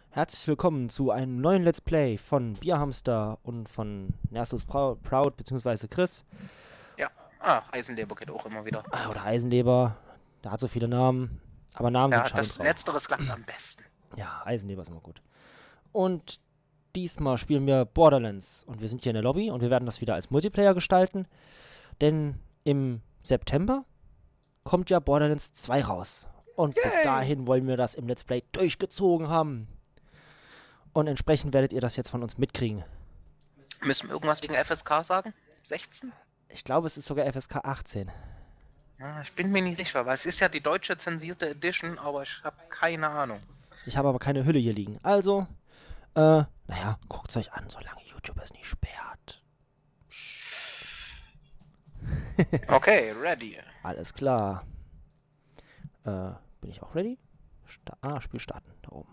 Herzlich willkommen zu einem neuen Let's Play von Bierhamster und von Nersus Proud bzw. Chris. Ja, Eisenleber geht auch immer wieder. Oder Eisenleber, der hat so viele Namen, aber Namen sind Ja, Schall und das Rauch. Letzteres klappt am besten. Ja, Eisenleber ist immer gut. Und diesmal spielen wir Borderlands und wir sind hier in der Lobby und wir werden das wieder als Multiplayer gestalten, denn im September kommt ja Borderlands 2 raus. Und bis dahin wollen wir das im Let's Play durchgezogen haben. Und entsprechend werdet ihr das jetzt von uns mitkriegen. Müssen wir irgendwas wegen FSK sagen? 16? Ich glaube, es ist sogar FSK 18. Ja, ich bin mir nicht sicher, weil es ist ja die deutsche zensierte Edition, aber ich habe keine Ahnung. Ich habe aber keine Hülle hier liegen. Also, naja, guckt es euch an, solange YouTube es nicht sperrt. Okay, ready. Alles klar. Bin ich auch ready? Spiel starten, da oben.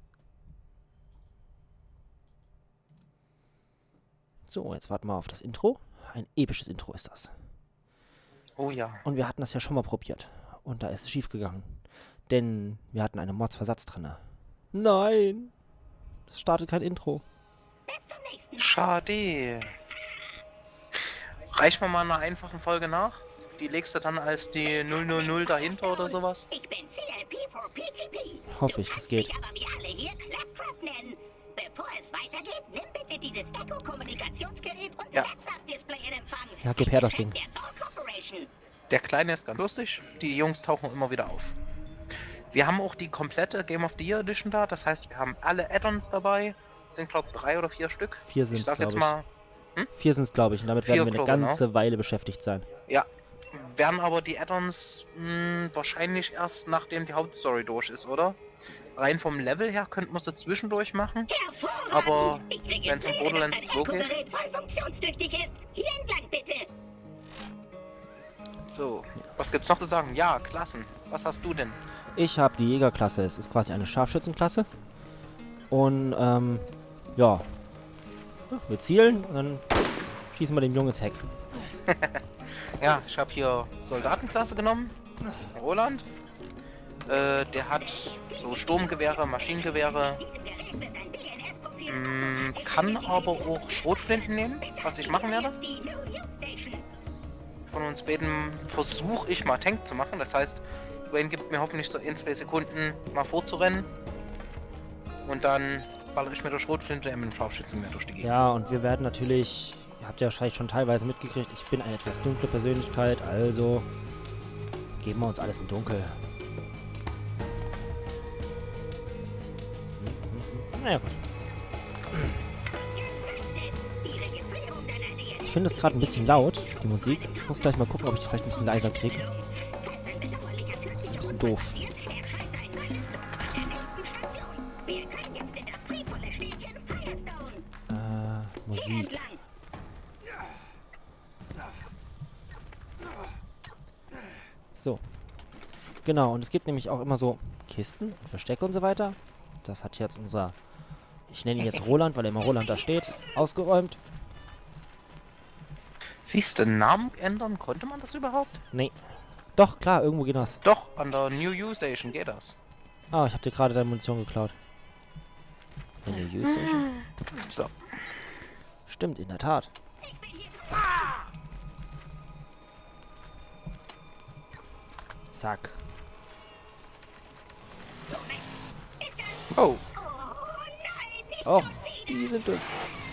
So, jetzt warten wir auf das Intro. Ein episches Intro ist das. Oh ja. Und wir hatten das ja schon mal probiert. Und da ist es schief gegangen. Denn wir hatten einen Mordsversatz drin. Nein! Es startet kein Intro. Schade. Reichen wir mal einer einfachen Folge nach? Die legst du dann als die 000 dahinter oder sowas? Ich bin CLP4PTP. Hoffe ich, das geht. Du musst mich aber wie alle hier Claptrap nennen. Bevor es weitergeht, nimm bitte dieses Echo-Kommunikationsgerät und Ja. Heads-Up-Display in Empfang. Ja, gib her das Ding. Der Dog Corporation. Der Kleine ist ganz lustig, die Jungs tauchen immer wieder auf. Wir haben auch die komplette Game of the Year Edition da, das heißt, wir haben alle Add-ons dabei. Das sind, glaube ich, 3 oder 4 Stück. 4 sind Ich es, sag glaube jetzt ich. mal, 4 sind es, glaube ich. Und damit werden wir 4, eine glaube, ganze Weile beschäftigt sein. ja. Werden aber die Add-ons wahrscheinlich erst nachdem die Hauptstory durch ist, oder? Rein vom Level her könnten wir sie zwischendurch machen. Hervorragend. Aber Ich wenn's um registriere, dass Borderlands dein so geht. Echo-Gerät voll funktionstüchtig ist. Hier entlang bitte. So, was gibt's noch zu sagen? Ja, Klassen. Was hast du denn? Ich habe die Jägerklasse. Es ist quasi eine Scharfschützenklasse. Und, ja. Wir zielen und dann schießen wir den Jungen ins Heck. Ja, ich habe hier Soldatenklasse genommen. Roland. Der hat so Sturmgewehre, Maschinengewehre. Diesem Gerät wird ein BNS-Profil. Kann aber auch Schrotflinten nehmen, was ich machen werde. Jetzt die New Youth Station. Von uns beiden versuche ich mal Tank zu machen. Das heißt, Wayne gibt mir hoffentlich so in 2 Sekunden mal vorzurennen. Und dann ballere ich mit der Schrotflinte mit dem Scharfschützengewehr durch die Gegend. Ja, und wir werden natürlich, ihr habt ja vielleicht schon teilweise mitgekriegt, ich bin eine etwas dunkle Persönlichkeit, also geben wir uns alles im Dunkel. Naja, gut. Die Registrierung deiner DNS. Ich finde es gerade ein bisschen laut, die Musik. Ich muss gleich mal gucken, ob ich die vielleicht ein bisschen leiser kriege. Das ist ein bisschen doof. Erscheint ein neues Dorf an der nächsten Station. Wir können jetzt in das friedvolle Städtchen Firestone. Musik. Entlang. So. Genau, und es gibt nämlich auch immer so Kisten, Verstecke und so weiter. Das hat jetzt unser, ich nenne ihn jetzt Roland, weil immer Roland da steht, ausgeräumt. Siehst du, Namen ändern? Konnte man das überhaupt? Nee. Doch, klar, irgendwo geht das. Doch, an der New U Station geht das. Ah, ich habe dir gerade deine Munition geklaut. In der U-Station? So. Stimmt, in der Tat. Zack. Oh, Och, die sind es.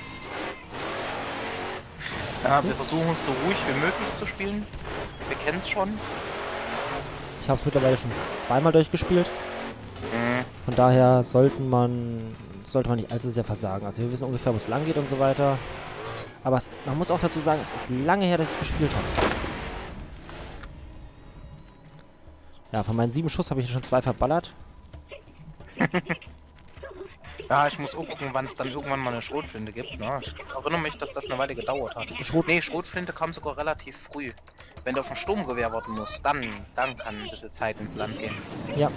ja, wir versuchen es so ruhig wie möglich zu spielen. Wir kennen es schon. Ich habe es mittlerweile schon zweimal durchgespielt. Von daher sollte man nicht allzu sehr versagen. Also wir wissen ungefähr, wo es lang geht und so weiter. Aber man muss auch dazu sagen, es ist lange her, dass ich es gespielt habe. Ja, von meinen 7 Schuss habe ich schon 2 verballert. Ja, ich muss auch gucken, wann es dann irgendwann mal eine Schrotflinte gibt. Ne? Ich erinnere mich, dass das eine Weile gedauert hat. Nee, Schrotflinte kam sogar relativ früh. Wenn du auf ein Sturmgewehr warten musst, dann kann ein bisschen Zeit ins Land gehen. Ja.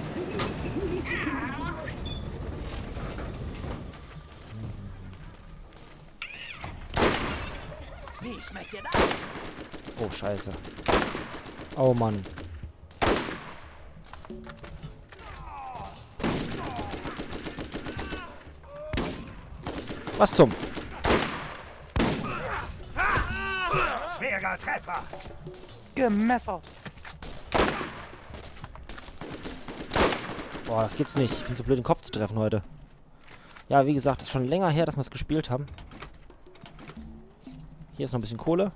Oh, scheiße. Oh, Mann. Was zum? Schwerer Treffer. Gemessert. Boah, das gibt's nicht. Ich bin so blöd, den Kopf zu treffen heute. Ja, wie gesagt, das ist schon länger her, dass wir es gespielt haben. Hier ist noch ein bisschen Kohle.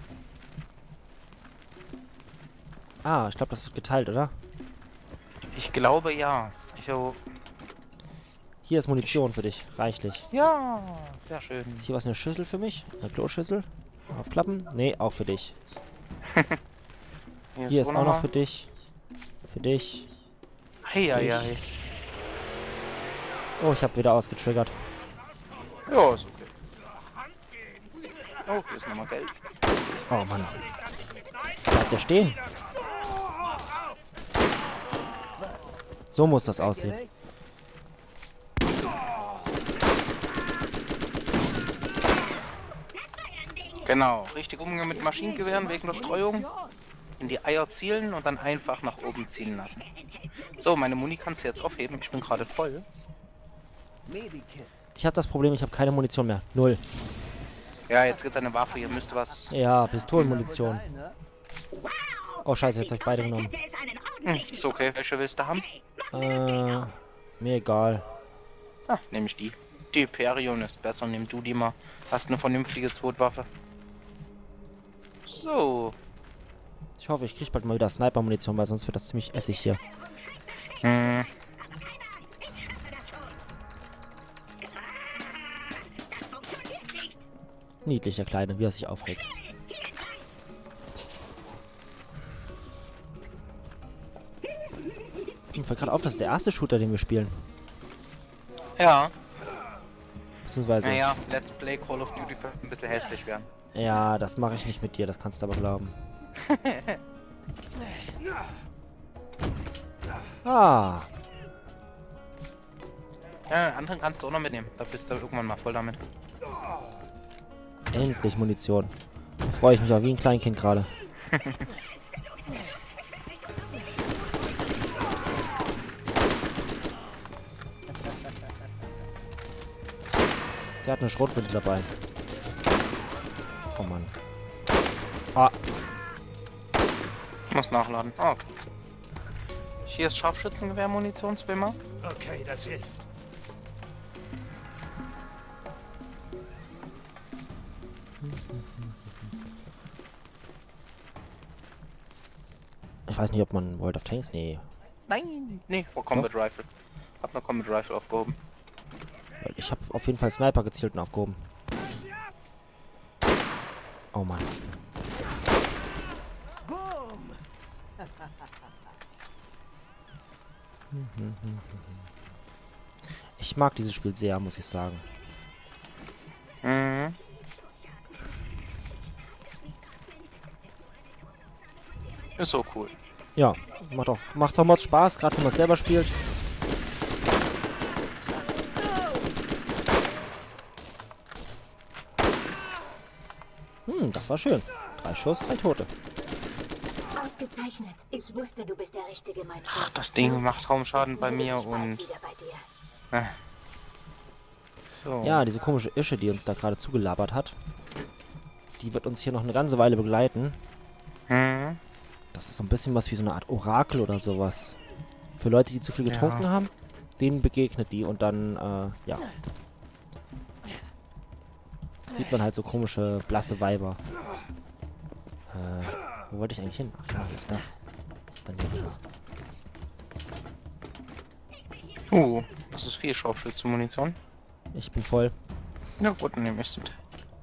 Ah, ich glaube, das wird geteilt, oder? Ich glaube ja. Hier ist Munition für dich. Reichlich. Ja, sehr schön. Ist hier was, eine Schüssel für mich? Eine Kloschüssel? Aufklappen? Nee, auch für dich. Hier ist auch noch für dich. Für dich. Hey. Oh, ich habe wieder ausgetriggert. Ja, ist okay. Oh, hier ist nochmal Geld. Oh Mann. Bleibt der stehen? So muss das aussehen. Genau, richtig Umgang mit Maschinengewehren wegen der Streuung. In die Eier zielen und dann einfach nach oben ziehen lassen. So, meine Muni kannst du jetzt aufheben. Ich bin gerade voll. Ich habe das Problem, ich habe keine Munition mehr. Null. Ja, jetzt gibt eine Waffe. Hier müsste was... Ja, Pistolenmunition. Oh scheiße, jetzt habe ich beide genommen. Ist okay. Welche willst du haben? Mir egal. Ah, nehme ich die. Die Hyperion ist besser. Nimm du die mal. Hast eine vernünftige Zwotwaffe. So. Ich hoffe, ich kriege bald mal wieder Sniper-Munition, weil sonst wird das ziemlich essig hier. Hm. Niedlich, der Kleine, wie er sich aufregt. Mir fällt gerade auf, das ist der erste Shooter, den wir spielen. Ja. Beziehungsweise... Naja, Let's Play Call of Duty könnte ein bisschen hässlich werden. Ja, das mache ich nicht mit dir, das kannst du aber glauben. Ah. Ja, anderen kannst du auch noch mitnehmen. Da bist du irgendwann mal voll damit. Endlich Munition. Da freue ich mich auch wie ein Kleinkind gerade. Der hat eine Schrotflinte dabei. Oh Mann. Ah. Ich muss nachladen. Oh, okay. Hier ist Scharfschützengewehr-Munition, zweimal. Okay, das hilft. Ich weiß nicht, ob man World of Tanks... Nee. Nein, nee, vor Combat Rifle. Hab noch Combat Rifle aufgehoben. Ich habe auf jeden Fall Sniper gezielt und aufgehoben. Oh Mann. Ich mag dieses Spiel sehr, muss ich sagen. Mhm. Ist so cool. Ja, macht auch mal Spaß, gerade wenn man es selber spielt. Das war schön. 3 Schuss, 3 Tote. Ausgezeichnet. Ich wusste, du bist der Richtige, mein Freund. Ach, das Ding macht kaum Schaden bei mir und... So. Ja, diese komische Ische, die uns da gerade zugelabert hat, die wird uns hier noch eine ganze Weile begleiten. Mhm. Das ist so ein bisschen was wie so eine Art Orakel oder sowas. Für Leute, die zu viel getrunken haben, denen begegnet die und dann, ja. Sieht man halt so komische, blasse Weiber. Wo wollte ich eigentlich hin? Ach ja, hier ist da. Dann hier. Das ist viel Scharfschützenmunition. Ich bin voll. Na gut, dann nehme ich es mit.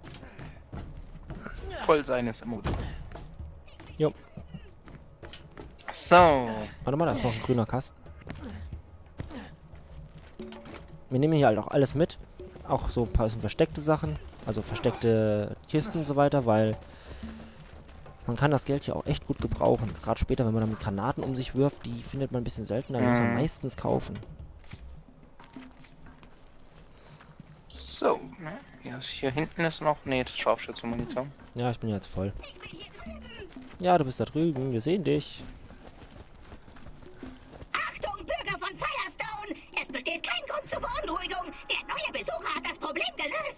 Voll sein ist immer gut. Jo. So. Warte mal, da ist noch ein grüner Kasten. Wir nehmen hier halt auch alles mit. Auch so ein paar versteckte Sachen. Also versteckte Kisten und so weiter, weil man kann das Geld hier auch echt gut gebrauchen. Gerade später, wenn man dann mit Granaten um sich wirft, die findet man ein bisschen seltener. Die muss man meistens kaufen. So. Hier hinten ist noch... Nee, das ist Scharfschützenmunition. Ja, ich bin jetzt voll. Ja, du bist da drüben. Wir sehen dich. Achtung, Bürger von Firestone! Es besteht kein Grund zur Beunruhigung. Der neue Besucher hat das Problem gelöst.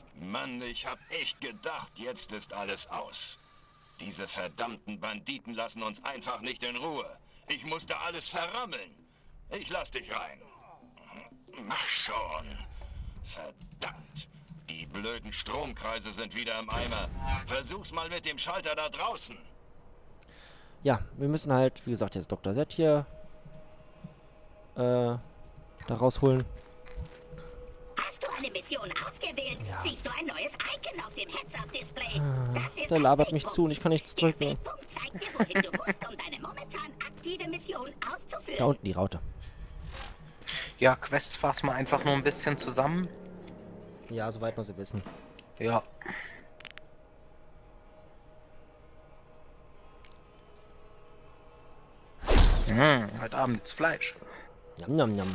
Mann, ich hab echt gedacht, jetzt ist alles aus. Diese verdammten Banditen lassen uns einfach nicht in Ruhe. Ich musste alles verrammeln. Ich lass dich rein. Mach schon. Verdammt. Die blöden Stromkreise sind wieder im Eimer. Versuch's mal mit dem Schalter da draußen. Ja, wir müssen halt, wie gesagt, jetzt Dr. Z hier da rausholen. Hast du eine Mission ausgewählt? Ja. Siehst du ein neues Icon auf dem Heads-Up-Display? Das ist Der ein labert mich Wegpunkt. zu und ich kann nichts Der drücken. Wegpunkt zeigt dir, wohin du musst, um deine momentan aktive Mission auszuführen. Da unten die Raute. Ja, Quests fassen wir einfach nur ein bisschen zusammen. Ja, soweit wir sie wissen. Ja. Heute Abend gibt's Fleisch. Njam, njam, njam.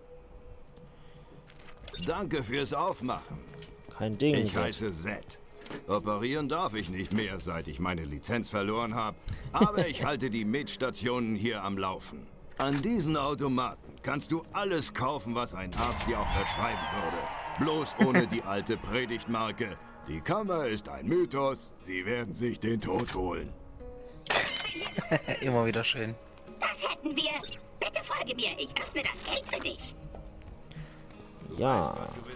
Danke fürs Aufmachen. Kein Ding. Ich heiße Zed. Operieren darf ich nicht mehr, seit ich meine Lizenz verloren habe. Aber ich halte die Med-Stationen hier am Laufen. An diesen Automaten kannst du alles kaufen, was ein Arzt dir auch verschreiben würde. Bloß ohne die alte Predigtmarke. Die Kammer ist ein Mythos. Sie werden sich den Tod holen. Immer wieder schön. Das hätten wir. Bitte folge mir. Ich öffne das Gate für dich. Ja.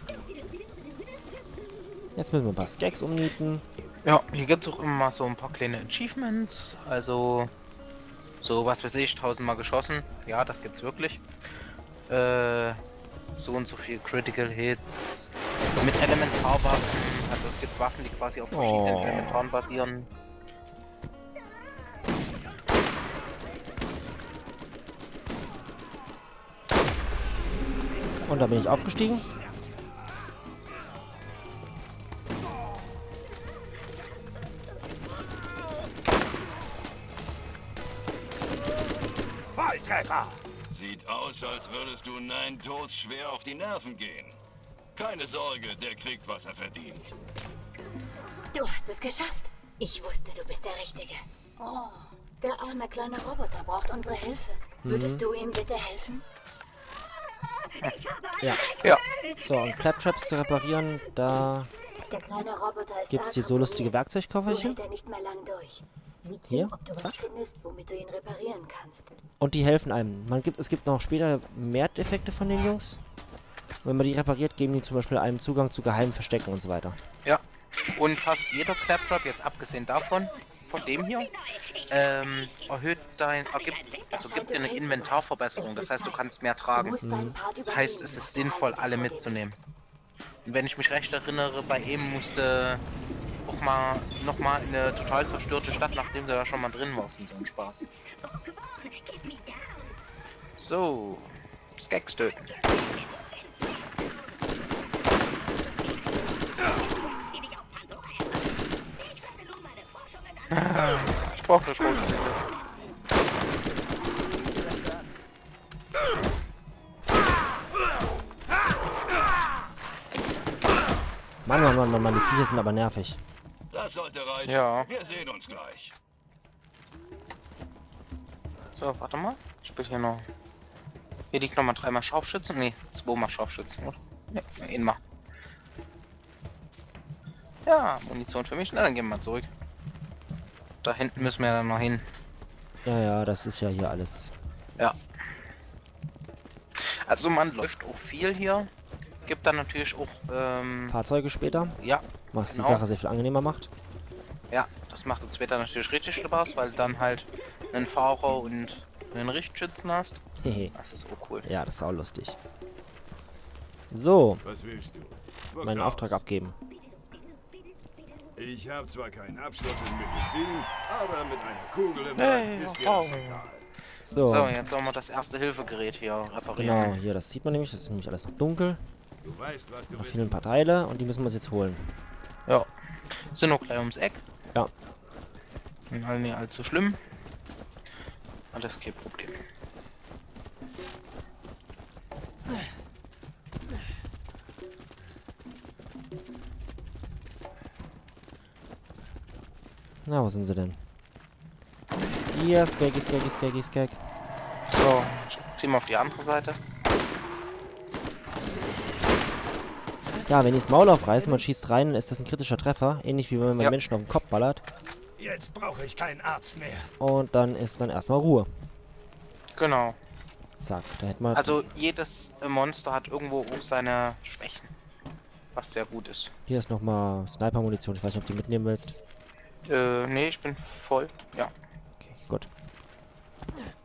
Jetzt müssen wir ein paar Stacks umnieten. Ja, hier gibt's auch immer mal so ein paar kleine Achievements. Also, so was weiß ich, 1000-mal geschossen. Ja, das gibt's wirklich. So und so viel Critical Hits. Mit Elementarwaffen. Also es gibt Waffen, die quasi auf verschiedenen Elementaren basieren. Und da bin ich aufgestiegen. Volltreffer! Sieht aus, als würdest du Nine Toes schwer auf die Nerven gehen. Keine Sorge, der kriegt, was er verdient. Du hast es geschafft. Ich wusste, du bist der Richtige. Oh, der arme kleine Roboter braucht unsere Hilfe. Würdest du ihm bitte helfen? Ja. Ja. So, und Claptraps zu reparieren, da Der kleine Roboter ist gibt es hier so lustige So Werkzeugkofferchen. hält er nicht mehr lang durch. Sieh zu, Hier, ob du zack. was findest, womit du ihn reparieren kannst. Und die helfen einem. Es gibt noch später mehr Effekte von den Jungs. Wenn man die repariert, geben die zum Beispiel einem Zugang zu geheimen Verstecken und so weiter. Ja. Und fast jeder Claptrap, jetzt abgesehen davon, von dem hier, erhöht gibt dir eine Inventarverbesserung. Das heißt, du kannst mehr Du tragen. musst deinen Part Das heißt, übernehmen, es ist um sinnvoll, Preise alle vorzugeben. mitzunehmen. Und wenn ich mich recht erinnere, bei ihm musste auch mal nochmal in eine total zerstörte Stadt, nachdem du da schon mal drin warst, in so einem Spaß. Get me down. So, Skeks töten. Die dich auf Pandora erwarten. Ich werde nun meine Forschungen an. Ich brauche eine Schrotflinte. Mann, Mann, Mann, Mann, Mann, die Viecher sind aber nervig. Das sollte reichen. Ja. Wir sehen uns gleich. So, warte mal. Ich bin hier noch. Hier liegt nochmal 3-mal Scharfschützen. Nee, 2-mal Scharfschützen, oder? Ne, einmal. Ja, Munition für mich. Na, dann gehen wir mal zurück. Da hinten müssen wir dann noch hin. Ja, ja, das ist ja hier alles. Ja. Also man läuft auch viel hier. Gibt dann natürlich auch, Fahrzeuge später, ja, was genau. die Sache sehr viel angenehmer macht. Ja, das macht uns später natürlich richtig Spaß, weil du dann halt einen Fahrer und einen Richtschützen hast. Hehe. Das ist auch cool. Ja, das ist auch lustig. So, Was willst du? Spuck's meinen aus. Auftrag abgeben. Ich habe zwar keinen Abschluss in Medizin, aber mit einer Kugel im Hey, Nacken ist dir wow. das egal. So, So, jetzt sollen wir das Erste-Hilfe-Gerät hier reparieren. genau, hier, das sieht man nämlich. Das ist nämlich alles noch dunkel. Du weißt, was du Da wissen fehlen ein paar Teile und die müssen wir uns jetzt holen. Ja. Sind noch gleich ums Eck. Ja. Und all nicht allzu schlimm. Alles kein Problem. Na, wo sind sie denn? Hier, Skaggy, Skaggy, Skaggy, Skag. So, ziehen wir auf die andere Seite. Ja, wenn die das Maul aufreißen, man schießt rein, ist das ein kritischer Treffer. Ähnlich wie wenn man Menschen auf den Kopf ballert. Jetzt brauche ich keinen Arzt mehr. Und dann ist dann erstmal Ruhe. Genau. Zack, da hätten wir... Also jedes Monster hat irgendwo auch seine Schwächen. Was sehr gut ist. Hier ist nochmal Sniper-Munition. Ich weiß nicht, ob du die mitnehmen willst. Nee, ich bin voll. Ja. Okay, gut.